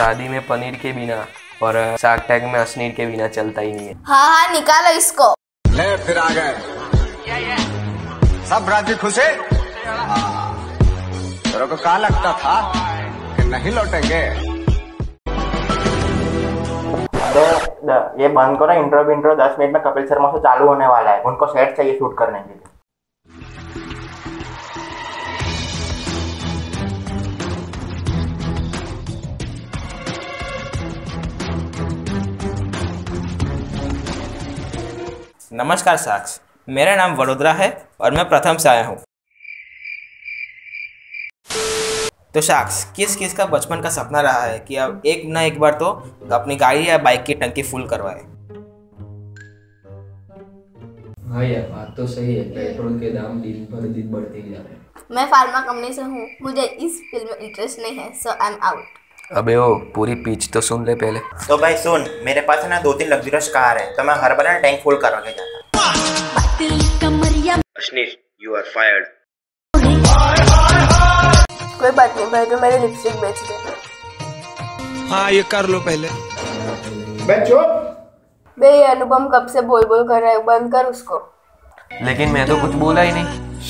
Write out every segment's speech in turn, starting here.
शादी में पनीर के बिना और शार्क टैंक में असनीर के बिना चलता ही नहीं है। हाँ हाँ निकालो इसको। ले फिर आ गए सब राजी खुशे। तेरे को क्या लगता था कि नहीं लौटेंगे? ये बंद करो इंट्रो 10 मिनट में कपिल शर्मा से चालू होने वाला है। उनको सेट चाहिए शूट करने के लिए। नमस्कार साक्ष, मेरा नाम वडोदरा है और मैं प्रथम से आया हूँ। तो साक्ष, किस किस का बचपन का सपना रहा है कि अब एक ना एक बार तो अपनी गाड़ी या बाइक की टंकी फुल करवाए? हाँ यार, बात तो सही है। पेट्रोल के दाम दिन पर दिन बढ़ते ही जा रहे हैं। मैं फार्मा कंपनी से हूँ, मुझे इस फील्ड में इंटरेस्ट नहीं है, सो आई एम आउट। अबे ओ पूरी पिच तो सुन ले पहले। तो भाई सुन, मेरे पास है ना 2-3 लग्जरियस कार है, तो मैं हर बार ना टैंक फुल करवा के जाता। Ashneer, you are fired. कोई बात नहीं भाई, तो मेरी लिपस्टिक बेच दे। हाँ ये कर लो पहले। बे ये अनुपम कब से बोल बोल कर रहा है, बंद कर उसको। लेकिन मैं तो कुछ बोला ही नहीं।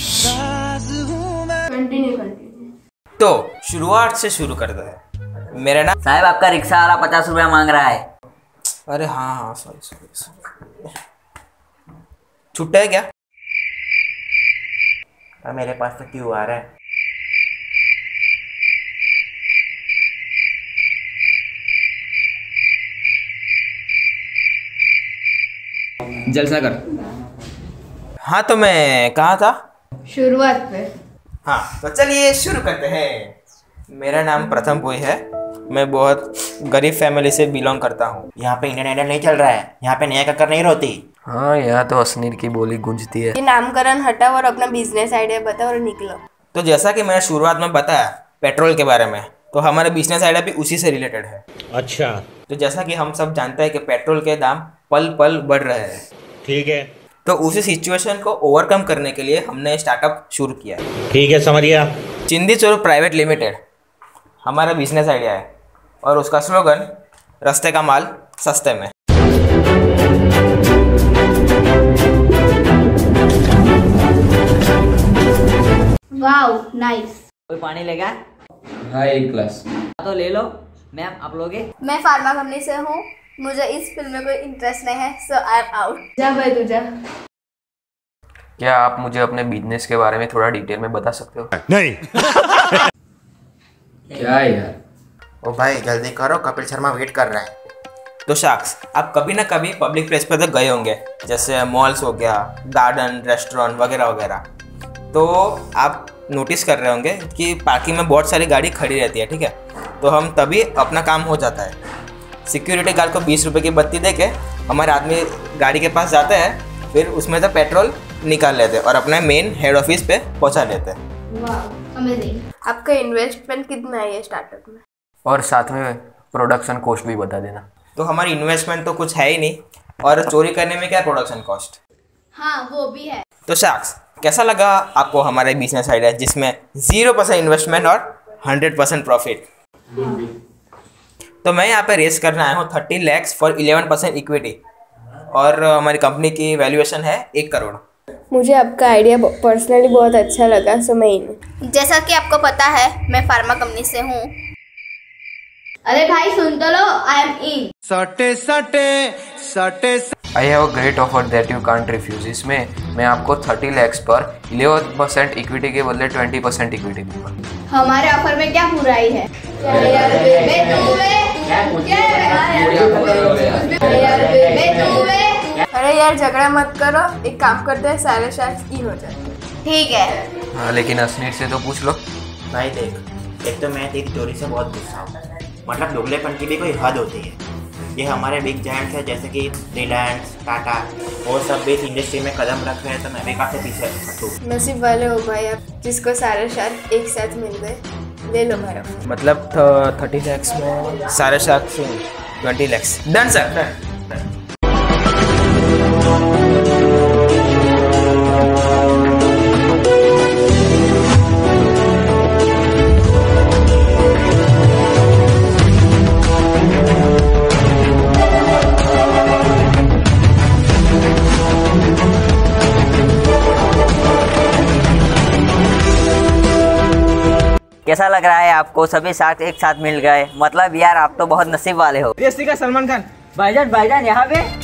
कंटिन्यू कर दीजिए। तो शुरुआत से शुरू करता है। मेरा नाम साहब, आपका रिक्शा वाला 50 रुपया मांग रहा है। अरे हाँ, सॉरी। छुट्टा है क्या? मेरे पास तो क्यों आ रहा है? जलसा कर। हाँ, तो मैं कहाँ था? शुरुआत पे। हाँ, तो चलिए शुरू करते हैं। मेरा नाम प्रथम पुई है। मैं बहुत गरीब फैमिली से बिलोंग करता हूँ। यहाँ पे इंडियन आइडल नहीं चल रहा है, यहाँ पे नया कक्कर नहीं रोती। हाँ, यहाँ तो असनीर की बोली गूंजती है। ये नामकरण हटाओ और अपना बिजनेस आइडिया बताओ और निकलो। तो जैसा कि मैंने शुरुआत में बताया पेट्रोल के बारे में, तो हमारा बिजनेस आइडिया भी उसी से रिलेटेड है। अच्छा, तो जैसा कि हम सब जानते हैं कि पेट्रोल के दाम पल पल बढ़ रहे हैं। ठीक है। तो उसी सिचुएशन को ओवरकम करने के लिए हमने स्टार्टअप शुरू किया। ठीक है, समझ गया। चिंदी चोर प्राइवेट लिमिटेड हमारा बिजनेस आइडिया है और उसका स्लोगन रास्ते का माल सस्ते में। Wow nice. कोई पानी लेगा? हाँ, एक ग्लास। तो ले लो। मैम, आप लोगे? मैं फार्मा कंपनी से हूँ, मुझे इस फील्ड में कोई इंटरेस्ट नहीं है, सो आई एम आउट। जा भाई तू जा। क्या आप मुझे अपने बिजनेस के बारे में थोड़ा डिटेल में बता सकते हो? नहीं। क्या यार? ओ भाई जल्दी करो, कपिल शर्मा वेट कर रहा है। तो साक्ष, आप कभी ना कभी पब्लिक प्लेस पर तो गए होंगे, जैसे मॉल्स हो गया, गार्डन, रेस्टोरेंट वगैरह वगैरह। तो आप नोटिस कर रहे होंगे कि पार्किंग में बहुत सारी गाड़ी खड़ी रहती है, ठीक है? तो हम तभी अपना काम हो जाता है। सिक्योरिटी गार्ड को 20 रुपये की बत्ती दे के हमारे आदमी गाड़ी के पास जाते हैं, फिर उसमें से पेट्रोल निकाल लेते हैं और अपने मेन हेड ऑफिस पे पहुंचा देते हैं। वाह अमेजिंग। आपका इन्वेस्टमेंट कितना है ये स्टार्टअप में? और साथ में प्रोडक्शन कॉस्ट भी बता देना। तो हमारी इन्वेस्टमेंट तो कुछ है ही नहीं, और चोरी करने में क्या प्रोडक्शन कॉस्ट? हाँ वो भी है। तो साक्ष, कैसा लगा आपको हमारा बिजनेस आइडिया जिसमें 0% इन्वेस्टमेंट और 100% प्रॉफिट? तो मैं यहाँ पे रेस करने आया हूँ 30 लाख फॉर 11% इक्विटी, और हमारी कंपनी की वैल्यूएशन है 1 करोड़। मुझे आपका आइडिया पर्सनली बहुत अच्छा लगा, सो मैं इन। जैसा कि आपको पता है, मैं फार्मा कंपनी से हूँ। अरे भाई सुन तो लो, आई एम इन। सटे I have a great offer that you can't refuse. इसमें मैं आपको 30 लाख पर 11% इक्विटी के बदले 20% इक्विटी दूंगा। हमारे ऑफर में क्या बुराई है? अरे यार झगड़ा मत करो, एक काम करते हैं, सारे शार्ट्स इन हो जाते। ठीक है। हाँ, लेकिन असनीर से तो पूछ लो। भाई देख, एक तो मैं तेरी चोरी से बहुत गुस्सा हूँ, मतलब दोगलेपन की भी कोई हद होती है। ये हमारे बिग जायंट्स है जैसे कि रिलायंस, टाटा, वो सब भी इस इंडस्ट्री में कदम रख रहे हैं, तो मैं भी काफ़ी पीछे हटूँ। नसीब वाले हो भाई आप, जिसको सारे शार्क एक साथ मिल गए। ले लो मेरा। मतलब 30 लाख में सारे shark 20 lakh. Done sir, done. कैसा लग रहा है आपको? सभी साथ एक साथ मिल गए, मतलब यार आप तो बहुत नसीब वाले हो। का सलमान खान भाईजान यहाँ पे